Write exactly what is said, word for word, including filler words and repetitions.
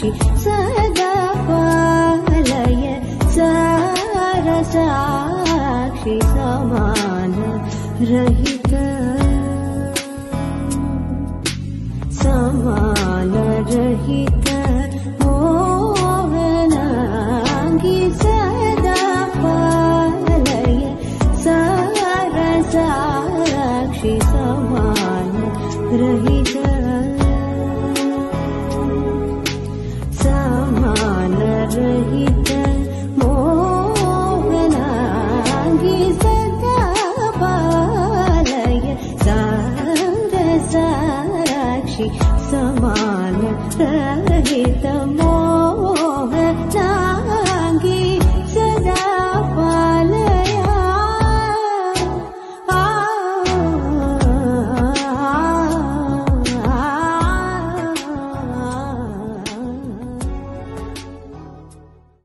साक्षी सदा पालय सारसाक्षी समान रहित समान रहित मोहनांगी सदा पालय सारसाक्षी समान रहित समान रहित मोहनांगी सदा पालय सारसाक्षी समान रहित मोह